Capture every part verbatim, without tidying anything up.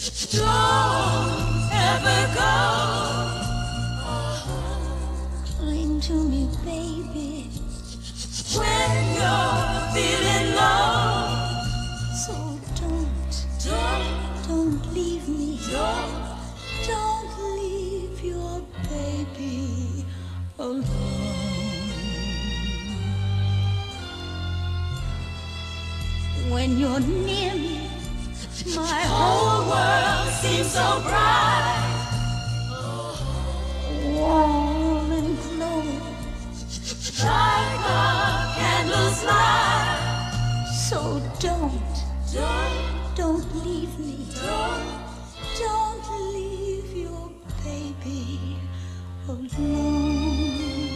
Don't ever go. Cling to me, baby, when you're feeling low. So don't, don't, don't leave me. Don't, don't leave your baby alone. When you're near me, my whole world seems so bright, warm and glowing like a candle's light. So don't, don't, don't leave me. Don't, don't leave your baby alone.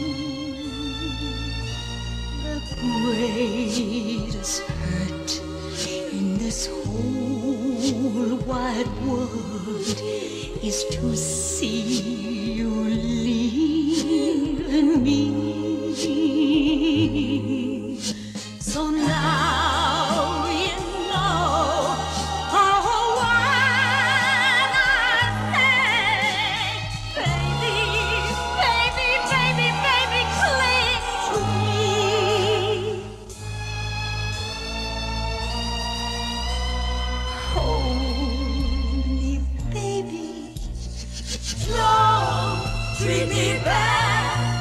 The greatest hurt in this whole wide world is to see you leaving me. So now you know oh, when I say, baby, baby, baby, baby, cling to me. Hold me, baby. Don't treat me bad.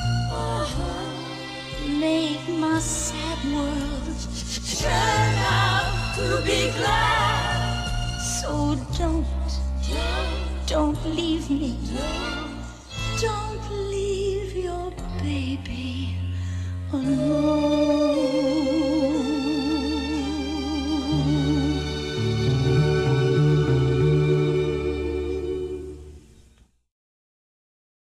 Make my sad world turn out to be glad. So don't, don't leave me. Don't leave your baby alone.